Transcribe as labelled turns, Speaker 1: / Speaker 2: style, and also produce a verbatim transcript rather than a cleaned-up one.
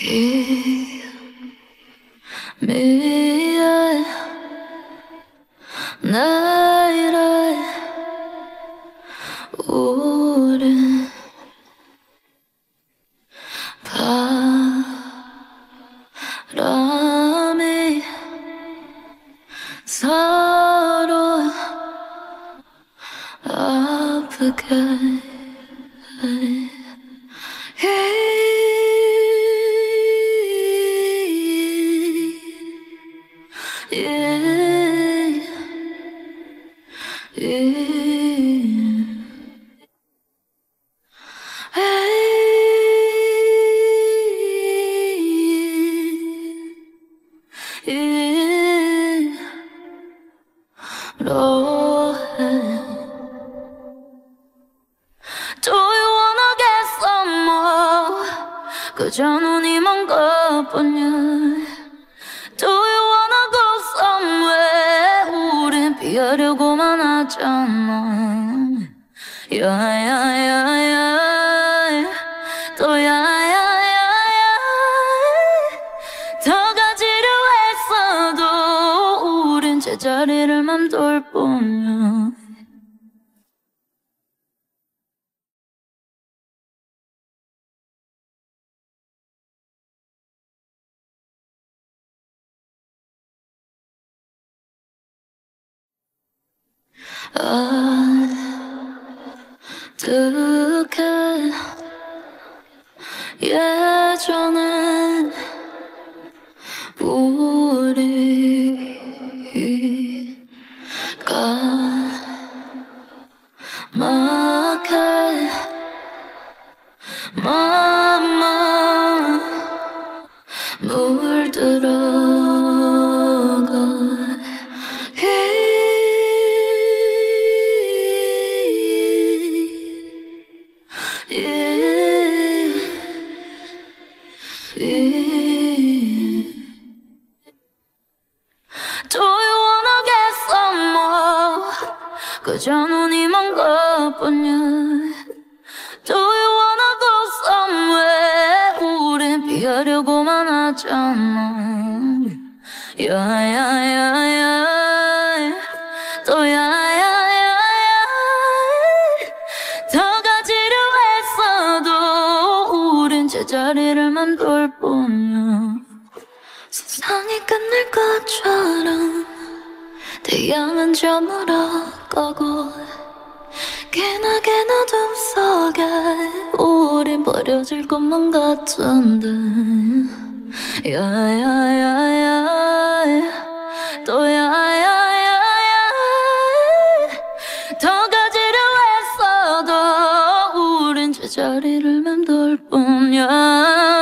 Speaker 1: 미안 내일의 우린 바람이 서로 아프게 Yeah, yeah. Yeah, no. Do you wanna get some more? 그저 눈이 먼 것뿐이야. Do you wanna go somewhere? 우린 피하려고만 하잖아. 야야야야 또 야야야야 더 가지려 했어도 우린 제자리를 맘돌 뿐이야. 아득해 예전엔 우리가 막해 맘만 물들어가 Yeah, yeah. Do you wanna get some more? 그저 눈이 먼 것뿐이야. Do you wanna go somewhere? 우린 피하려고만 하잖아. 야야야야 또 야야야야 더 가지려 했어도 우린 제자리를 맘돌 뿐이야. 세상이 끝날 것처럼 태양은 저물어가고 기나긴 어둠 속에 우린 버려질 것만 같은데. 야야야야 또 야야야야 더 가지려 했어도 우린 제자리를 맴돌 뿐이야.